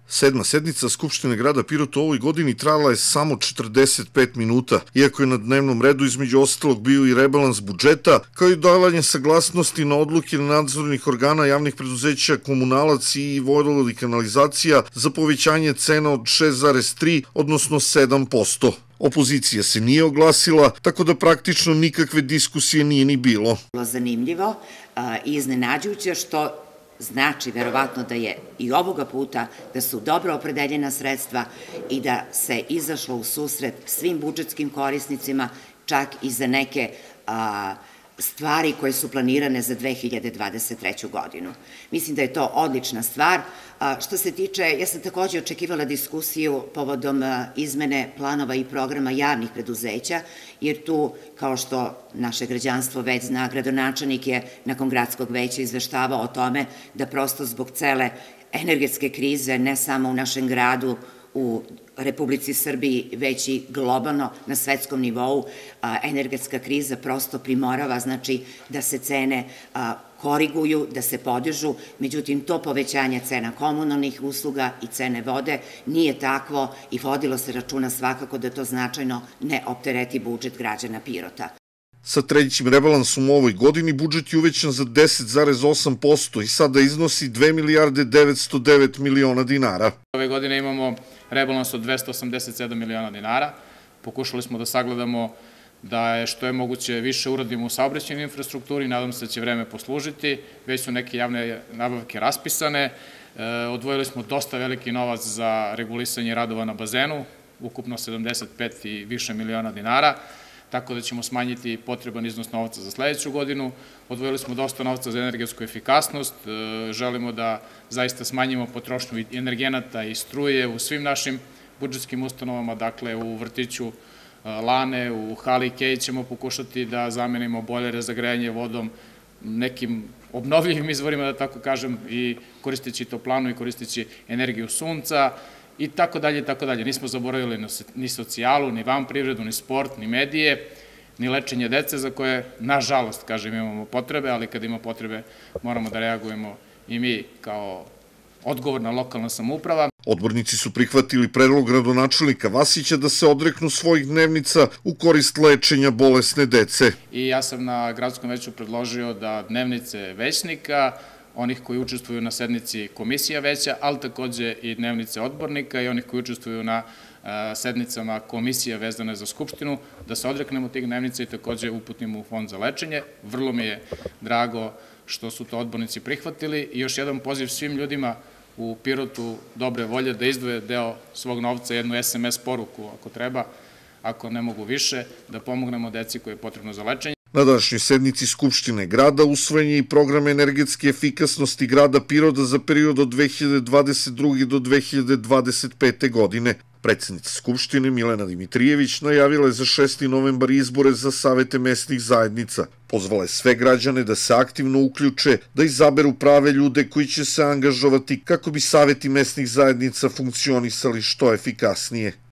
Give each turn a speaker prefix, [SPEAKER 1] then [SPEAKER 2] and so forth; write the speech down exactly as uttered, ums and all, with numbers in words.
[SPEAKER 1] Sedma sednica Skupštine grada Pirota u ovoj godini trajala je samo četrdeset pet minuta, iako je na dnevnom redu između ostalog bio i rebalans budžeta, kao i davanje saglasnosti na odluke nadzornih organa javnih preduzeća Komunalac i Vodovod i kanalizacija za povećanje cena od šest zarez tri, odnosno sedam posto. Opozicija se nije oglasila, tako da praktično nikakve diskusije nije ni bilo.
[SPEAKER 2] Zanimljivo i iznenađujuće što znači verovatno da je i ovoga puta da su dobro opredeljena sredstva i da se izašlo u susret svim budžetskim korisnicima, čak i za neke stvari koje su planirane za dve hiljade dvadeset treću. godinu. Mislim da je to odlična stvar. Što se tiče, ja sam takođe očekivala diskusiju povodom izmene planova i programa javnih preduzeća, jer tu, kao što naše građanstvo već zna, gradonačelnik je nakon gradskog veća izveštavao o tome da prosto zbog cele energetske krize, ne samo u našem gradu, u Republici Srbiji, već i globalno na svetskom nivou, energetska kriza prosto primorava, znači da se cene koriguju, da se podižu, međutim to povećanje cena komunalnih usluga i cene vode nije takvo i vodilo se računa svakako da to značajno ne optereti budžet građana Pirota.
[SPEAKER 1] Sa trećim rebalansom u ovoj godini budžet je uvećan za deset zarez osam posto i sada iznosi dve milijarde devetsto devet miliona dinara.
[SPEAKER 3] Ove godine imamo rebalans od dvesta osamdeset sedam miliona dinara. Pokušali smo da sagledamo da je što je moguće više uradimo u saobraćajnoj infrastrukturi, nadam se da će vreme poslužiti, već su neke javne nabavke raspisane, odvojili smo dosta veliki novac za regulisanje radova na bazenu, ukupno sedamdeset pet i više miliona dinara, tako da ćemo smanjiti potreban iznos novca za sledeću godinu. Odvojili smo dosta novca za energetsku efikasnost, želimo da zaista smanjimo potrošnju energenata i struje u svim našim budžetskim ustanovama, dakle u vrtiću Lane, u hali Kej ćemo pokušati da zamenimo bojlere za grejanje vodom nekim obnovljivim izvorima, da tako kažem, i koristeći toplanu i koristeći energiju sunca, i tako dalje, i tako dalje. Nismo zaboravili ni socijalu, ni vanprivredu, ni sport, ni medije, ni lečenje dece za koje, nažalost, kažem, imamo potrebe, ali kad ima potrebe moramo da reagujemo i mi kao odgovorna lokalna samouprava.
[SPEAKER 1] Odbornici su prihvatili predlog gradonačelnika Vasića da se odreknu svojih dnevnica u korist lečenja bolesne dece.
[SPEAKER 3] I ja sam na gradskom veću predložio da dnevnice većnika, onih koji učestvuju na sednici komisija veća, ali takođe i dnevnice odbornika i onih koji učestvuju na sednicama komisija vezane za Skupštinu, da se odreknemo tih dnevnica i takođe uputimo u fond za lečenje. Vrlo mi je drago što su to odbornici prihvatili i još jedan poziv svim ljudima u Pirotu dobre volje da izdvoje deo svog novca, jednu es em es poruku ako treba, ako ne mogu više, da pomognemo deci koje je potrebno za lečenje.
[SPEAKER 1] Na današnjoj sednici Skupštine grada usvojen je i program energetske efikasnosti grada Pirota za period od dve hiljade dvadeset druge do dve hiljade dvadeset pete. godine. Predsednica Skupštine Milena Dimitrijević najavila je za šesti novembar izbore za savete mesnih zajednica. Pozvala je sve građane da se aktivno uključe, da izaberu prave ljude koji će se angažovati kako bi saveti mesnih zajednica funkcionisali što efikasnije.